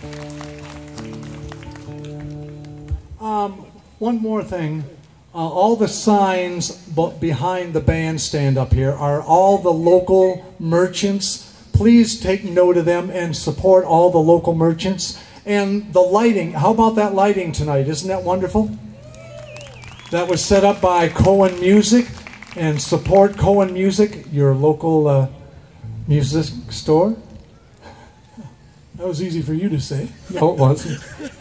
One more thing. All the signs behind the bandstand up here are all the local merchants. Please take note of them and support all the local merchants. And the lighting, how about that lighting tonight? Isn't that wonderful? That was set up by Cohen Music, and support Cohen Music, your local music store. That was easy for you to say. No, it wasn't.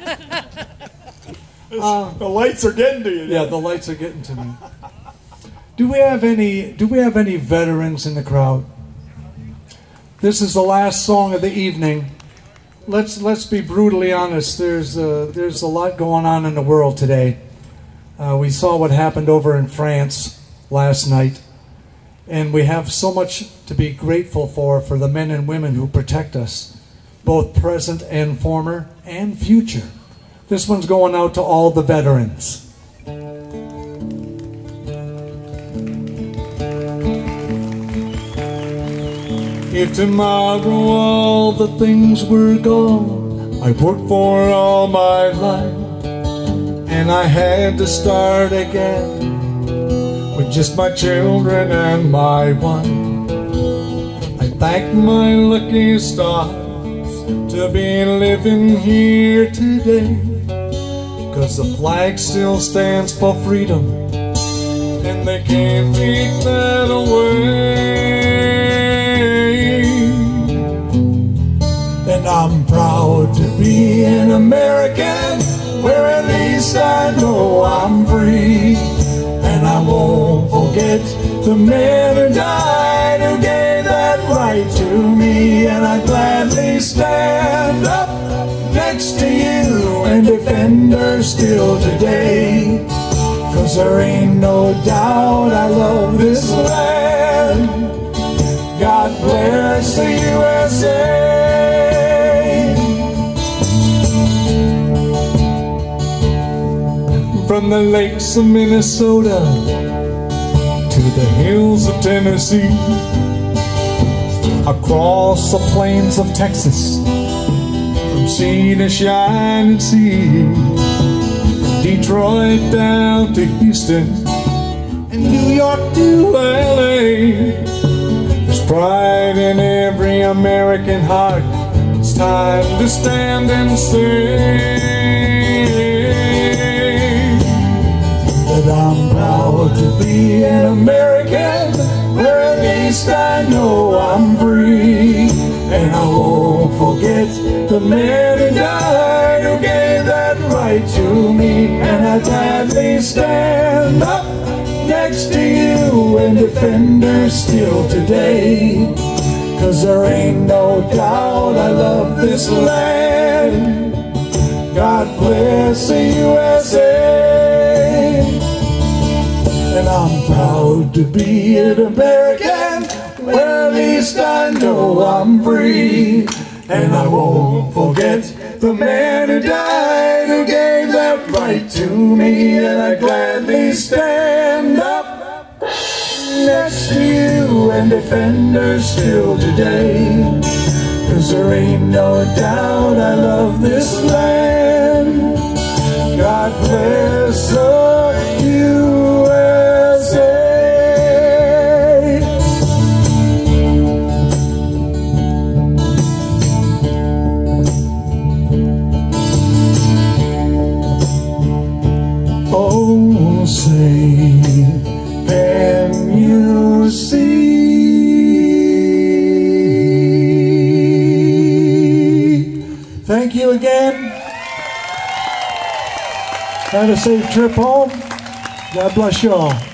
The lights are getting to you. Yeah, the lights are getting to me. Do we have any veterans in the crowd? This is the last song of the evening. Let's be brutally honest. There's a lot going on in the world today. We saw what happened over in France last night, and we have so much to be grateful for the men and women who protect us, both present and former and future. This one's going out to all the veterans. If tomorrow all the things were gone I worked for all my life, and I had to start again with just my children and my wife, I thank my lucky stars to be living here today, because the flag still stands for freedom, and they can't take that away. And I'm proud to be an American, where at least I know I'm free. And I won't forget the men who died, who gave that right to me. And I gladly stand up next to you and defend her still today, 'cause there ain't no doubt I love this land. God bless the USA. From the lakes of Minnesota to the hills of Tennessee, across the plains of Texas, from sea to shining sea, from Detroit down to Houston, and New York to LA. There's pride in every American heart. It's time to stand and say that I'm proud to be an American, where at least I know I'm free. And I won't forget the men who died, who gave that right to me. And I gladly stand up next to you and defend her still today, 'cause there ain't no doubt I love this land. God bless the USA. And I'm proud to be an American, where at least I know I'm free. And I won't forget the man who died, who gave that right to me. And I gladly stand up next to you and defend her still today, 'cause there ain't no doubt I love this land. God bless the USA. Oh, say, can you see? Thank you again. Have a safe trip home. God bless you all.